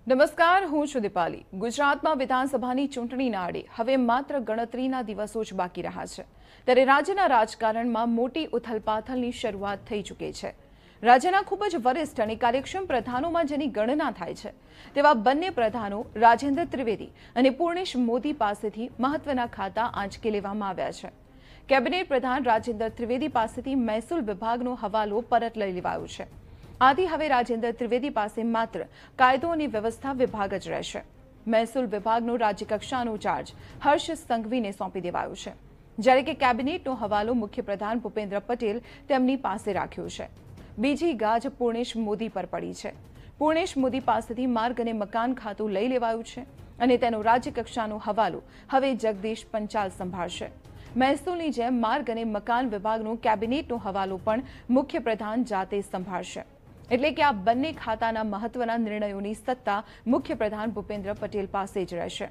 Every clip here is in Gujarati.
નમસ્કાર, હું છું દીપાલી। ગુજરાતમાં વિધાનસભાની ચૂંટણીના આડે હવે માત્ર ગણતરીના દિવસો જ બાકી રહ્યા છે, ત્યારે રાજ્યના રાજકારણમાં મોટી ઉથલપાથલની શરૂઆત થઈ ચૂકી છે। રાજ્યના ખૂબ જ વરિષ્ઠ અને કાર્યક્ષમ પ્રધાનોમાં જેની ગણના થાય છે તેવા બંને પ્રધાનો રાજેન્દ્ર ત્રિવેદી અને પૂર્ણેશ મોદી પાસેથી મહત્વના ખાતા આંચકી લેવામાં આવ્યા છે। કેબિનેટ પ્રધાન રાજેન્દ્ર ત્રિવેદી પાસેથી મહેસૂલ વિભાગનો હવાલો પરત લઈ લેવાયો છે। આથી હવે રાજેન્દ્ર ત્રિવેદી પાસે માત્ર કાયદો અને વ્યવસ્થા વિભાગ જ રહેશે। મહેસૂલ વિભાગનો રાજ્યકક્ષાનો ચાર્જ હર્ષ સંઘવીને સોંપી દેવાયો છે, જ્યારે કે કેબિનેટનો હવાલો મુખ્યપ્રધાન ભૂપેન્દ્ર પટેલ તેમની પાસે રાખ્યો છે। બીજી ગાજ પૂર્ણેશ મોદી પર પડી છે। પૂર્ણેશ મોદી પાસેથી માર્ગ અને મકાન ખાતું લઈ લેવાયું છે અને તેનો રાજ્યકક્ષાનો હવાલો હવે જગદીશ પંચાલ સંભાળશે। મહેસૂલની જેમ માર્ગ અને મકાન વિભાગનો કેબિનેટનો હવાલો પણ મુખ્યપ્રધાન જાતે સંભાળશે, એટલે કે આ બંને ખાતાના મહત્વના નિર્ણયોની સત્તા મુખ્યપ્રધાન ભૂપેન્દ્ર પટેલ પાસે જ રહેશે।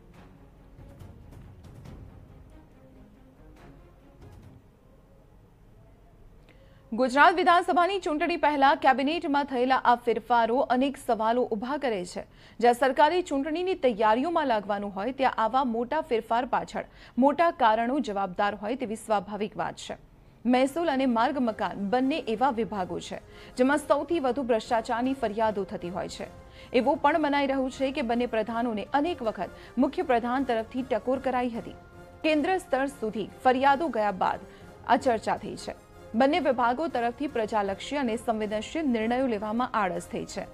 ગુજરાત વિધાનસભાની ચૂંટણી પહેલા કેબિનેટમાં થયેલા આ ફેરફારો અનેક સવાલો ઉભા કરે છે। જ્યાં સરકારી ચૂંટણીની તૈયારીઓમાં લાગવાનું હોય ત્યાં આવા મોટા ફેરફાર પાછળ મોટા કારણો જવાબદાર હોય તેવી સ્વાભાવિક વાત છે। મહેસૂલ અને માર્ગ મકાન બંને એવા વિભાગો છે જેમાં સૌથી વધુ ભ્રષ્ટાચારની ફરિયાદો થતી હોય છે। એવું પણ મનાઈ રહ્યું છે કે બંને પ્રધાનોને અનેક વખત મુખ્યપ્રધાન તરફથી ટકોર કરાઈ હતી। કેન્દ્ર સ્તર સુધી ફરિયાદો ગયા બાદ આ ચર્ચા થઈ છે। બંને વિભાગો તરફથી પ્રજાલક્ષી અને સંવેદનશીલ નિર્ણયો લેવામાં આળસ થઈ છે।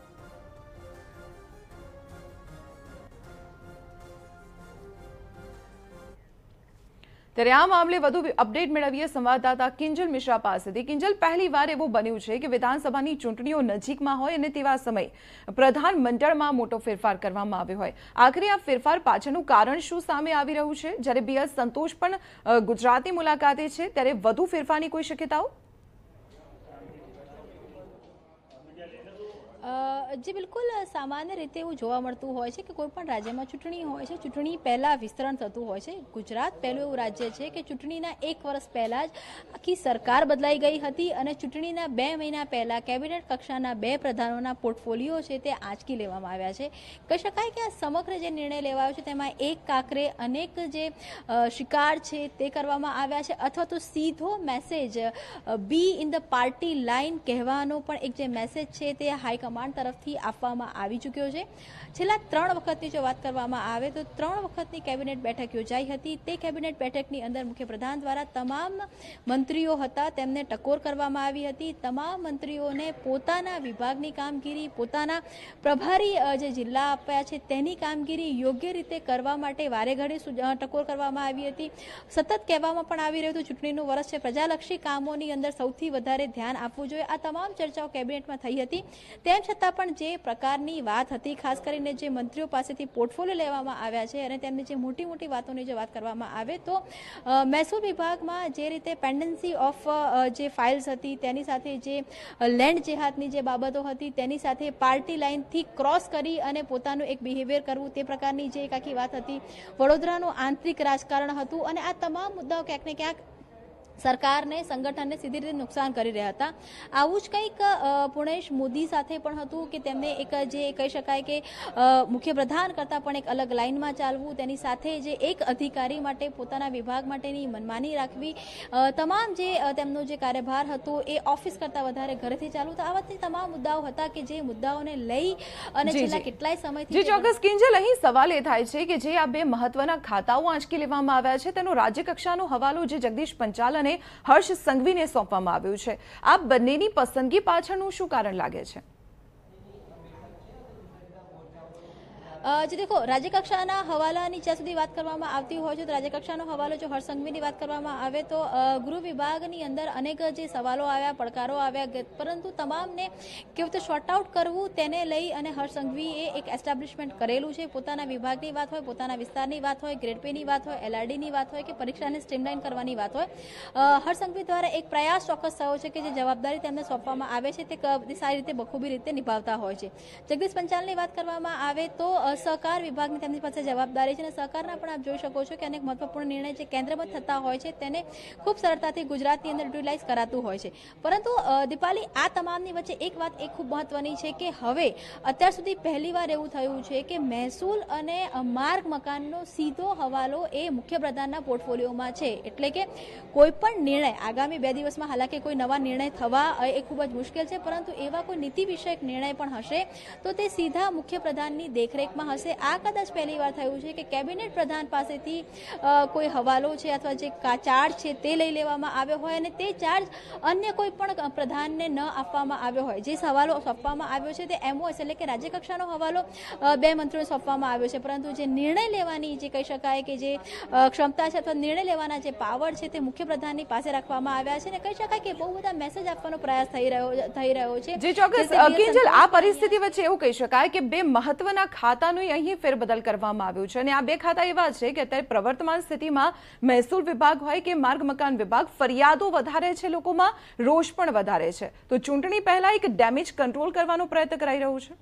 ત્યારે આ મામલે વધુ અપડેટ મેળવીએ સંવાદદાતા કિંજલ મિશ્રા પાસેથી। કિંજલ, પહેલીવાર એવું બન્યું છે કે વિધાનસભાની ચૂંટણીઓ નજીકમાં હોય અને તેવા સમયે પ્રધાનમંડળમાં મોટો ફેરફાર કરવામાં આવ્યો હોય। આખરે આ ફેરફાર પાછળનું કારણ શું સામે આવી રહ્યું છે? જ્યારે BS સંતોષ પણ ગુજરાતની મુલાકાતે છે, ત્યારે વધુ ફેરફારની કોઈ શક્યતાઓ? जी बिल्कुल सामान्य रीते एवं जोवा मळतुं होय छे के कोईपण राज्यमां चूंटणी होय छे, चूंटणी पहेला विस्तरण थतुं होय छे। गुजरात पहेલું એવું રાજ્ય છે કે ચૂંટણીના 1 વર્ષ પહેલા જ આખી સરકાર બદલાઈ ગઈ હતી અને ચૂંટણીના 2 મહિના પહેલા કેબિનેટ કક્ષાના 2 પ્રધાનોના પોર્ટફોલિયો છે તે આંચકી લેવામાં આવ્યા છે। કહી શકાય કે આ સમગ્ર જે નિર્ણય લેવાયો છે તેમાં એક કાંકરે અનેક જે શિકાર છે તે કરવામાં આવ્યા છે, અથવા તો સીધો message be in the party line કહેવાનો પણ એક જે મેસેજ છે તે હાઈકમાન્ડ તરફથી આપવામાં આવી ચૂક્યો છે। છેલ્લા 3 વખતની જો વાત કરવામાં આવે તો 3 વખતની કેબિનેટ બેઠક યોજાઈ હતી। તે કેબિનેટ બેઠકની અંદર મુખ્યપ્રધાન દ્વારા તમામ મંત્રીઓ હતા તેમને ટકોર કરવામાં આવી હતી। તમામ મંત્રીઓને પોતાના વિભાગની કામગીરી, પોતાના પ્રભારી જે જિલ્લા આપ્યા છે તેની કામગીરી યોગ્ય રીતે કરવા માટે વારે ઘડી ટકોર કરવામાં આવી હતી। સતત કહેવામાં પણ આવી રહ્યું હતું ચૂંટણીનું વર્ષ છે, પ્રજાલક્ષી કામોની અંદર સૌથી વધારે ધ્યાન આપવું જોઈએ। આ તમામ ચર્ચાઓ કેબિનેટમાં થઈ હતી। તેમ છતાં પણ જે પ્રકારની વાત હતી, ખાસ કરીને જે મંત્રીઓ પાસેથી પોર્ટફોલિયો લેવામાં આવ્યા છે અને તેમની જે મોટી મોટી વાતોની જે વાત કરવામાં આવે તો મહેસૂલ વિભાગમાં જે રીતે પેન્ડન્સી ઓફ જે ફાઇલ્સ હતી તેની સાથે જે લેન્ડ જેહાદની જે બાબતો હતી તેની સાથે પાર્ટી લાઇનથી ક્રોસ કરી અને પોતાનું એક બિહેવિયર કરવું તે પ્રકારની જે એક આખી વાત હતી, વડોદરાનું આંતરિક રાજકારણ હતું અને આ તમામ મુદ્દાઓ ક્યાંક ને ક્યાંક સરકારને, સંગઠનને સીધી રીતે નુકસાન કરી રહ્યા હતા। આવું જ કંઈક પૂર્ણેશ મોદી સાથે પણ હતું કે તેમને એક જે કહી શકાય કે મુખ્યપ્રધાન કરતાં પણ એક અલગ લાઇનમાં ચાલવું, તેની સાથે જે એક અધિકારી માટે પોતાના વિભાગ માટેની મનમાની રાખવી, તમામ જે તેમનો જે કાર્યભાર હતો એ ઓફિસ કરતાં વધારે ઘરેથી ચાલવું, તો આવા તમામ મુદ્દાઓ હતા કે જે મુદ્દાઓને લઈ અને છેલ્લા કેટલાય સમયથી ચોક્કસ કિંજલ, અહીં સવાલ એ થાય છે કે જે આ બે મહત્વના ખાતાઓ આંચકી લેવામાં આવ્યા છે તેનો રાજ્યકક્ષાનો હવાલો જે જગદીશ પંચાલ અને હર્ષ સંઘવીને સોંપવામાં આવ્યું છે, આ બંનેની પસંદગી પાછળનું શું કારણ લાગે છે? જે દેખો, રાજ્યકક્ષાના હવાલાની જ્યાં સુધી વાત કરવામાં આવતી હોય છે તો રાજ્યકક્ષાનો હવાલો જો હર્ષ સંઘવીની વાત કરવામાં આવે તો ગૃહ વિભાગની અંદર અનેક જે સવાલો આવ્યા, પડકારો આવ્યા, પરંતુ તમામને કેવી રીતે શોર્ટ આઉટ કરવું તેને લઈ અને હર્ષ સંઘવીએ એક એસ્ટાબ્લિશમેન્ટ કરેલું છે। પોતાના વિભાગની વાત હોય, પોતાના વિસ્તારની વાત હોય, ગ્રેડ પેની વાત હોય, LRDની વાત હોય કે પરીક્ષાને સ્ટ્રીમલાઇન કરવાની વાત હોય, હર્ષ સંઘવી દ્વારા એક પ્રયાસ ચોક્કસ થયો છે કે જે જવાબદારી તેમને સોંપવામાં આવે છે તે સારી રીતે બખૂબી રીતે નિભાવતા હોય છે। જગદીશ પંચાલની વાત કરવામાં આવે તો સહકાર વિભાગની તેમની પાસે જવાબદારી છે અને સહકારના પણ આપ જોઈ શકો છો કે અનેક મહત્વપૂર્ણ નિર્ણય જે કેન્દ્રમાં થતા હોય છે તેને ખૂબ સરળતાથી ગુજરાતની અંદર યુટિલાઇઝ કરાતું હોય છે. પરંતુ દીપાલી, આ તમામની વચ્ચે એક વાત એ ખૂબ મહત્વની છે કે હવે અત્યાર સુધી પહેલીવાર એવું થયું છે કે મહેસૂલ અને માર્ગ મકાનનો સીધો હવાલો એ મુખ્યપ્રધાનના પોર્ટફોલિયોમાં છે. એટલે કે કોઈ પણ નિર્ણય આગામી 2 દિવસમાં હાલાકી કોઈ નવા નિર્ણય થવા એ ખૂબ જ મુશ્કેલ છે, પરંતુ એવા કોઈ નીતિ વિષયક નિર્ણય પણ હશે તો તે સીધા મુખ્યપ્રધાનની દેખરેખમાં હશે. આ કદાચ પહેલીવાર થયું છે કે કેબિનેટ પ્રધાન પાસેથી કોઈ હવાલો છે અથવા જે ચાર્જ છે તે લઈ લેવામાં આવ્યો હોય અને તે ચાર્જ અન્ય કોઈ પણ પ્રધાનને ન આપવામાં આવ્યો હોય. જે હવાલો સોંપવામાં આવ્યો છે તે MOS એટલે કે રાજ્ય કક્ષાનો હવાલો 2 મંત્રીઓને સોંપવામાં આવ્યો છે, પરંતુ જે નિર્ણય લેવાની જે કહી શકાય કે જે ક્ષમતા છે અથવા નિર્ણય લેવાના જે પાવર છે તે મુખ્યપ્રધાનની પાસે રાખવામાં આવ્યા છે અને કહી શકાય કે બહુ બધા મેસેજ આપવાનો પ્રયાસ થઈ રહ્યો છે. જી ચોક્કસ કિંજલ, આ પરિસ્થિતિ વચ્ચે એવું કહી શકાય કે 2 મહત્વના ખાતાનું અહીં ફેરબદલ કરવામાં આવ્યું છે અને આ 2 ખાતા એવા છે કે અત્યારે પ્રવર્તમાન સ્થિતિમાં મહેસૂલ વિભાગ હોય કે માર્ગ મકાન વિભાગ, ફરિયાદો વધારે છે, લોકોમાં રોષ પણ વધારે છે. તો ચૂંટણી પહેલા એક ડેમેજ કંટ્રોલ કરવાનો પ્રયત્ન કરાઈ રહ્યો છે.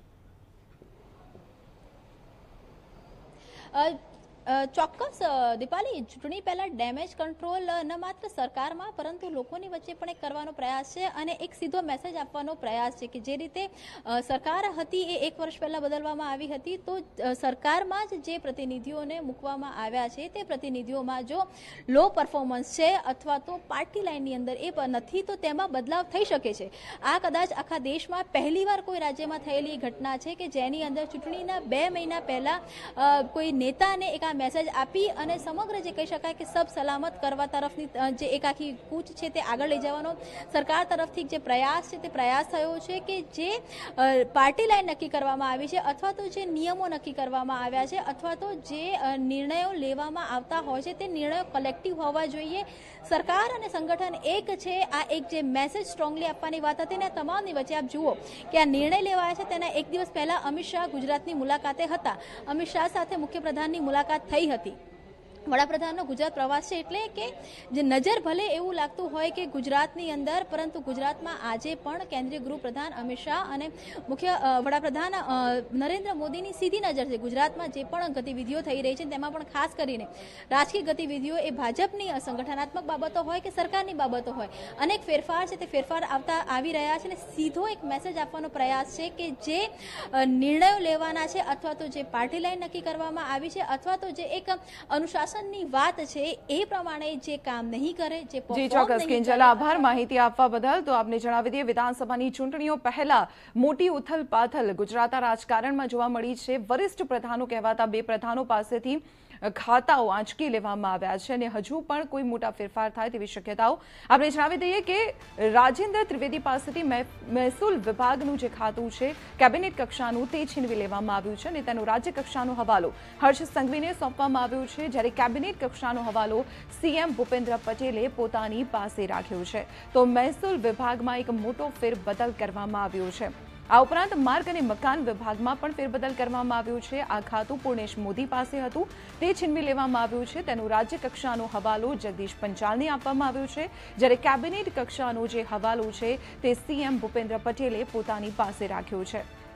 ચોક્કસ દીપાલી, ચૂંટણી પહેલા ડેમેજ કંટ્રોલ ન માત્ર સરકારમાં પરંતુ લોકોની વચ્ચે પણ એક કરવાનો પ્રયાસ છે અને એક સીધો મેસેજ આપવાનો પ્રયાસ છે કે જે રીતે સરકાર હતી એ 1 વર્ષ પહેલા બદલવામાં આવી હતી, તો સરકારમાં જ જે પ્રતિનિધિઓને મૂકવામાં આવ્યા છે તે પ્રતિનિધિઓમાં જો લો પરફોર્મન્સ છે અથવા તો પાર્ટી લાઇનની અંદર એ નથી તો તેમાં બદલાવ થઈ શકે છે. આ કદાચ આખા દેશમાં પહેલીવાર કોઈ રાજ્યમાં થયેલી ઘટના છે કે જેની અંદર ચૂંટણીના 2 મહિના પહેલા કોઈ નેતાને એક મેસેજ આપી અને સમગ્ર જે કહી શકાય કે સબ સલામત કરવા તરફની જે એક આખી કૂચ છે તે આગળ લઈ જવાનો સરકાર તરફથી જે પ્રયાસ છે તે પ્રયાસ થયો છે કે જે પાર્ટી લાઇન નક્કી કરવામાં આવી છે અથવા તો જે નિયમો નક્કી કરવામાં આવ્યા છે અથવા તો જે નિર્ણયો લેવામાં આવતા હોય છે તે નિર્ણયો કલેક્ટિવ હોવા જોઈએ. સરકાર અને સંગઠન એક છે. આ એક જે મેસેજ સ્ટ્રોંગલી આપવાની વાત હતી ને તમામની વચ્ચે આપ જુઓ કે આ નિર્ણય લેવાયા છે તેના 1 દિવસ પહેલા અમિત શાહ ગુજરાતની મુલાકાતે હતા. અમિત શાહ સાથે મુખ્યપ્રધાનની મુલાકાત થઈ હતી. વડાપ્રધાનનો ગુજરાત પ્રવાસ છે એટલે કે જે નજર ભલે એવું લાગતું હોય કે ગુજરાતની અંદર, પરંતુ ગુજરાતમાં આજે પણ કેન્દ્રીય ગૃહપ્રધાન અમિત શાહ અને મુખ્ય વડાપ્રધાન નરેન્દ્ર મોદીની સીધી નજર છે. ગુજરાતમાં જે પણ ગતિવિધિઓ થઈ રહી છે તેમાં પણ ખાસ કરીને રાજકીય ગતિવિધિઓ એ ભાજપની સંગઠનાત્મક બાબતો હોય કે સરકારની બાબતો હોય, અનેક ફેરફાર છે તે ફેરફાર આવી રહ્યા છે અને સીધો એક મેસેજ આપવાનો પ્રયાસ છે કે જે નિર્ણયો લેવાના છે અથવા તો જે પાર્ટી લાઇન નક્કી કરવામાં આવી છે અથવા તો જે એક અનુશાસન ની વાત છે એ પ્રમાણે જે કામ નહીં કરે, જે જી ચોક્કસ કિંજલ, આભાર માહિતી આપવા બદલ. તો આપને જણાવી દઈએ, વિધાનસભાની ચૂંટણીઓ પહેલા મોટી ઉથલપાથલ ગુજરાતના રાજકારણમાં જોવા મળી છે. વરિષ્ઠ પ્રધાનો કહેવાતા 2 પ્રધાનો પાસેથી ખાતાઓ આંચકી લેવામાં આવ્યા છે અને હજુ પણ કોઈ મોટા ફેરફાર થાય તેવી શક્યતાઓ. આપણે જણાવી દઈએ કે રાજેન્દ્ર ત્રિવેદી પાસેથી મહેસૂલ વિભાગનું જે ખાતું છે કેબિનેટ કક્ષાનું તે છીનવી લેવામાં આવ્યું છે અને તેનો રાજ્ય કક્ષાનો હવાલો હર્ષ સંઘવીને સોંપવામાં આવ્યો છે, જ્યારે કેબિનેટ કક્ષાનો હવાલો CM ભૂપેન્દ્ર પટેલે પોતાની પાસે રાખ્યો છે. તો મહેસૂલ વિભાગમાં એક મોટો ફેરબદલ કરવામાં આવ્યો છે. આ ઉપરાંત માર્ગ અને મકાન વિભાગમાં પણ ફેરબદલ કરવામાં આવ્યું છે. આ ખાતું પૂર્ણેશ મોદી પાસે હતું તે છીનવી લેવામાં આવ્યું છે. તેનો રાજ્ય કક્ષાનો હવાલો જગદીશ પંચાલને આપવામાં આવ્યો છે, જ્યારે કેબિનેટ કક્ષાનો જે હવાલો છે તે CM ભૂપેન્દ્ર પટેલે પોતાની પાસે રાખ્યો છે.